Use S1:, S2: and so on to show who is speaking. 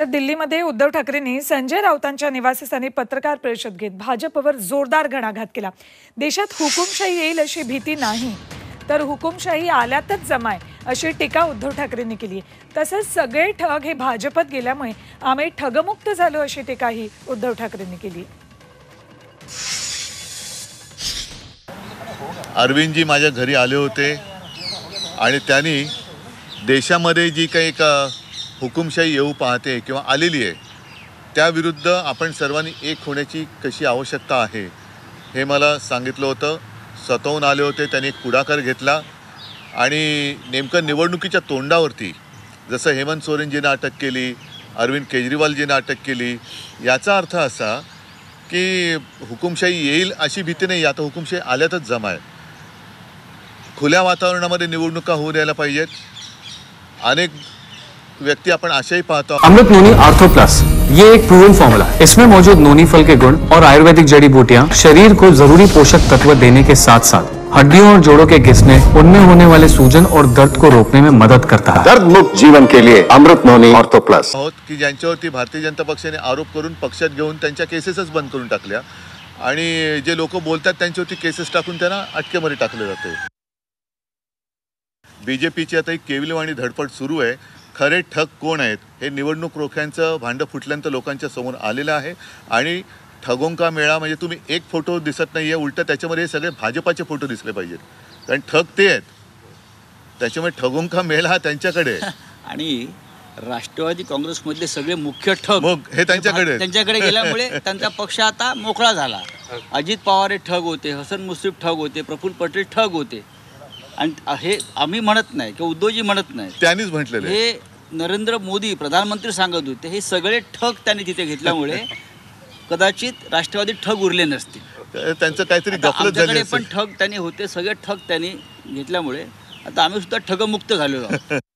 S1: तर दिल्लीमध्ये उद्धव ठाकरेंनी संजय राऊतांच्या निवासस्थानी पत्रकार परिषद घेत भाजपवर जोरदार घणाघात केला। देशात हुकुमशाही येईल अशी भीती नाही, तर हुकुमशाही आल्यातच जमाय अशी टीका उद्धव ठाकरेंनी केली। तसंच सगळे ठग हे भाजपत गेल्यामुळे आम्ही ठगमुक्त झालो अशी टीकाही उद्धव ठाकरेंनी केली।
S2: अरविंदजी माझ्या घरी आले होते आणि त्यांनी देशामध्ये जी काही एक हुकुमशाही येऊ पाहते किंवा आलेली आहे त्याविरुद्ध आपण सर्वांनी एक होण्याची कशी आवश्यकता आहे हे मला सांगितलं होतं। स्वतःहून आले होते, त्यांनी एक पुढाकार घेतला आणि नेमकं निवडणुकीच्या तोंडावरती जसं हेमंत सोरेनजींना अटक केली, अरविंद केजरीवालजींना अटक केली, याचा अर्थ असा की हुकुमशाही येईल अशी भीती नाही, आता हुकुमशाही आल्यातच जमाय। खुल्या वातावरणामध्ये निवडणुका होऊ द्यायला पाहिजेत। अनेक व्यक्ति अपन आशय पाता
S3: अमृत नोनी आर्थो प्लस, ये एक प्रूवन फॉर्मूला है। इसमें मौजूद नोनी फल के गुण और आयुर्वेदिक जड़ी बूटियां शरीर को जरूरी पोषक तत्व देने के साथ साथ हड्डियों और जोड़ों के घिसने, उनमें होने वाले सूजन और दर्द को रोकने में मदद करता है।
S4: दर्द मुक्त जीवन के लिए अमृत नोनी आर्थो प्लस।
S2: की ज्यांच्यावरती भारतीय जनता पक्षाने आरोप करून पक्षात घेऊन त्यांच्या केसेसच बंद करून टाकल्या आणि जे लोक बोलतात त्यांच्यावरती केसेस टाकून त्यांना अटकेमध्ये टाकले जाते। बीजेपीची आता एक केविलवाणी धडपड सुरू आहे। खरे ठग कोण आहेत हे निवडणूक रोख्यांचं भांडं फुटल्यानंतर लोकांच्या समोर आलेलं आहे आणि ठगोंका मेळा म्हणजे तुम्ही एक फोटो दिसत नाहीये, उलट त्याच्यामध्ये सगळे भाजपाचे फोटो दिसले पाहिजेत, कारण ठग ते आहेत, त्याच्यामुळे ठगोंका मेळा हा त्यांच्याकडे
S5: आणि राष्ट्रवादी काँग्रेसमधले सगळे मुख्य ठग
S2: मग हे
S5: त्यांच्याकडे गेल्यामुळे त्यांचा पक्ष आता मोकळा झाला। अजित पवार हे ठग होते, हसन मुश्रीफ ठग होते, प्रफुल्ल पटेल ठग होते आणि हे आम्ही म्हणत नाही किंवा उद्धवजी म्हणत नाही,
S2: त्यांनीच म्हटलेलं आहे।
S5: हे नरेंद्र मोदी प्रधानमंत्री सांगत होते। हे सगळे ठग त्यांनी तिथे घेतल्यामुळे कदाचित राष्ट्रवादी ठग उरले नसतील,
S2: त्यांचं काहीतरी गफलत झाली
S5: पण ठग त्यांनी होते, सगळे ठग त्यांनी घेतल्यामुळे आता आम्ही सुद्धा ठगमुक्त झालेलो आहोत।